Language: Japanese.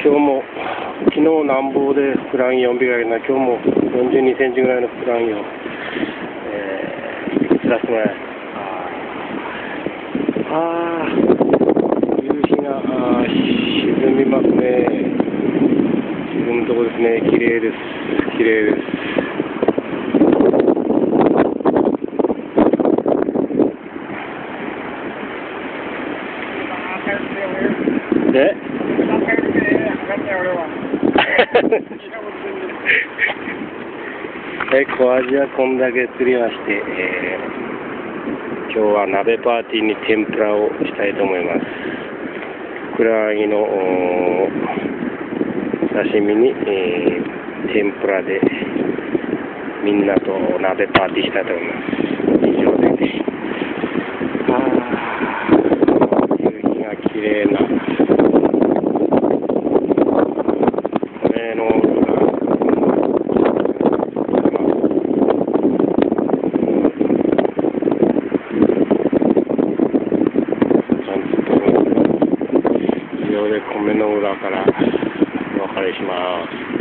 今日も、昨日なんぼでふくらはぎ4尾ぐらいな、今日も42センチぐらいのふくらはぎを、釣らせてもらいます。夕日が沈みますね。沈むとこですね。綺麗です。綺麗です。で小アジはこんだけ釣りまして、今日は鍋パーティーに天ぷらをしたいと思います。ふくらはぎの刺身に、天ぷらでみんなと鍋パーティーしたいと思います。以上で、夕日が綺麗な米の裏からお別れします。